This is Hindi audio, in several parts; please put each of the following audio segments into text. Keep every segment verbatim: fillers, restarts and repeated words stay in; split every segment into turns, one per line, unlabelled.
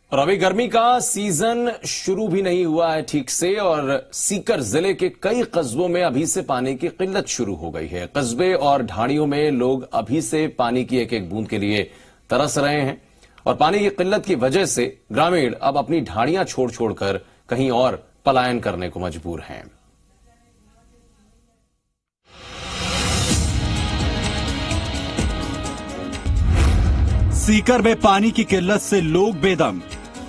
और अभी गर्मी का सीजन शुरू भी नहीं हुआ है ठीक से और सीकर जिले के कई कस्बों में अभी से पानी की किल्लत शुरू हो गई है। कस्बे और ढाणियों में लोग अभी से पानी की एक एक बूंद के लिए तरस रहे हैं और पानी की किल्लत की वजह से ग्रामीण अब अपनी ढाणियां छोड़ छोड़कर कहीं और पलायन करने को मजबूर हैं।
सीकर में पानी की किल्लत से लोग बेदम।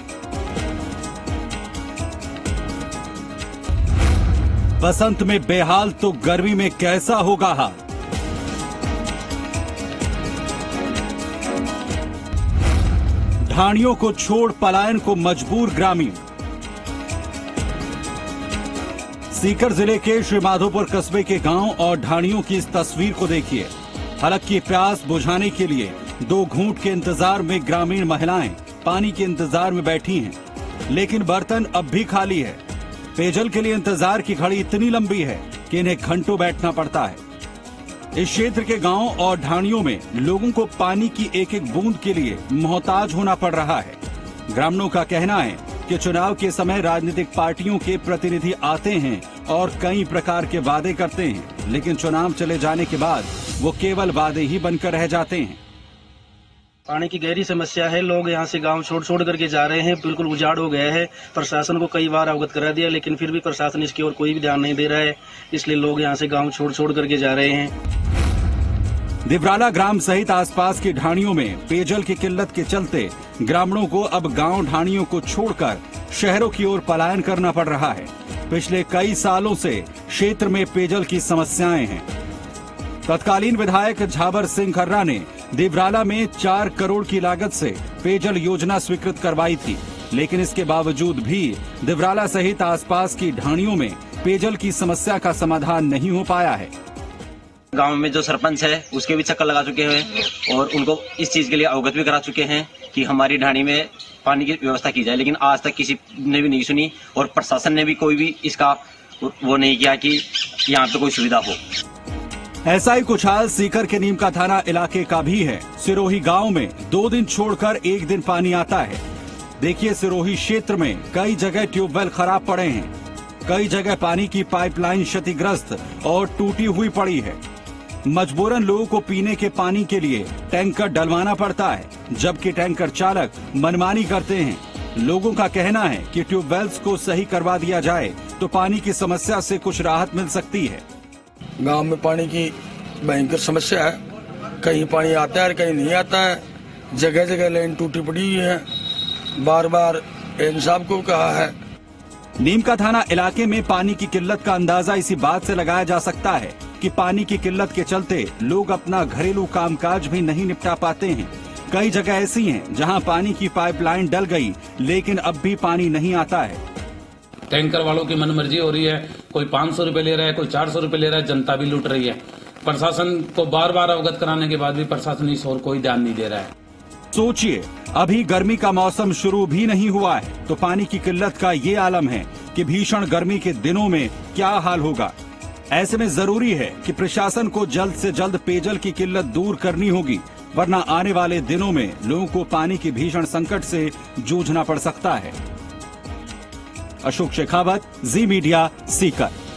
बसंत में बेहाल तो गर्मी में कैसा होगा हाल। ढाणियों को छोड़ पलायन को मजबूर ग्रामीण। सीकर जिले के श्रीमाधोपुर कस्बे के गांव और ढाणियों की इस तस्वीर को देखिए। हलक की प्यास बुझाने के लिए दो घूंट के इंतजार में ग्रामीण महिलाएं पानी के इंतजार में बैठी हैं, लेकिन बर्तन अब भी खाली है। पेयजल के लिए इंतजार की घड़ी इतनी लंबी है कि इन्हें घंटों बैठना पड़ता है। इस क्षेत्र के गांव और ढाणियों में लोगों को पानी की एक एक बूंद के लिए मोहताज होना पड़ रहा है। ग्रामीणों का कहना है कि चुनाव के समय राजनीतिक पार्टियों के प्रतिनिधि आते हैं और कई प्रकार के वादे करते हैं, लेकिन चुनाव चले जाने के बाद वो केवल वादे ही बनकर रह जाते हैं।
पानी की गहरी समस्या है। लोग यहाँ से गांव छोड़ छोड़ करके जा रहे हैं। बिल्कुल उजाड़ हो गया है। प्रशासन को कई बार अवगत करा दिया, लेकिन फिर भी प्रशासन इसकी ओर कोई भी ध्यान नहीं दे रहा है। इसलिए लोग यहाँ से गांव छोड़ छोड़ करके जा रहे हैं।
दिवराला ग्राम सहित आसपास की ढाणियों में पेयजल की किल्लत के चलते ग्रामीणों को अब गांव ढाणियों को छोड़कर शहरों की ओर पलायन करना पड़ रहा है। पिछले कई सालों से क्षेत्र में पेयजल की समस्याएं हैं। तत्कालीन विधायक झाबर सिंह खर्रा ने दिवराला में चार करोड़ की लागत से पेयजल योजना स्वीकृत करवाई थी, लेकिन इसके बावजूद भी दिवराला सहित आसपास की ढाणियों में पेयजल की समस्या का समाधान नहीं हो पाया है।
गांव में जो सरपंच है उसके भी चक्कर लगा चुके हैं और उनको इस चीज के लिए अवगत भी करा चुके हैं कि हमारी ढाणी में पानी की व्यवस्था की जाए, लेकिन आज तक किसी ने भी नहीं सुनी और प्रशासन ने भी कोई भी इसका वो नहीं किया कि यहाँ पे कोई सुविधा हो।
ऐसा ही कुछ हाल सीकर के नीमका थाना इलाके का भी है। सिरोही गांव में दो दिन छोड़कर एक दिन पानी आता है। देखिए, सिरोही क्षेत्र में कई जगह ट्यूबवेल खराब पड़े हैं, कई जगह पानी की पाइपलाइन क्षतिग्रस्त और टूटी हुई पड़ी है। मजबूरन लोगों को पीने के पानी के लिए टैंकर डलवाना पड़ता है, जबकि टैंकर चालक मनमानी करते हैं। लोगों का कहना है कि ट्यूबवेल्स को सही करवा दिया जाए तो पानी की समस्या से कुछ राहत मिल सकती है।
गांव में पानी की भयंकर समस्या है। कहीं पानी आता है और कहीं नहीं आता है। जगह जगह लाइन टूटी पड़ी हुई है। बार बार एम साहब को कहा है।
नीमका थाना इलाके में पानी की किल्लत का अंदाजा इसी बात से लगाया जा सकता है कि पानी की किल्लत के चलते लोग अपना घरेलू कामकाज भी नहीं निपटा पाते हैं। कई जगह ऐसी हैं जहां पानी की पाइपलाइन डल गई, लेकिन अब भी पानी नहीं आता है।
टैंकर वालों की मनमर्जी हो रही है। कोई पाँच सौ रूपये ले रहा है, कोई चार सौ रूपये ले रहा है। जनता भी लूट रही है। प्रशासन को बार बार अवगत कराने के बाद भी प्रशासन इस ओर कोई ध्यान नहीं दे रहा है।
सोचिए, अभी गर्मी का मौसम शुरू भी नहीं हुआ है तो पानी की किल्लत का ये आलम है कि भीषण गर्मी के दिनों में क्या हाल होगा। ऐसे में जरूरी है कि प्रशासन को जल्द से जल्द पेयजल की किल्लत दूर करनी होगी, वरना आने वाले दिनों में लोगों को पानी की भीषण संकट से जूझना पड़ सकता है। अशोक शेखावत, जी मीडिया, सीकर।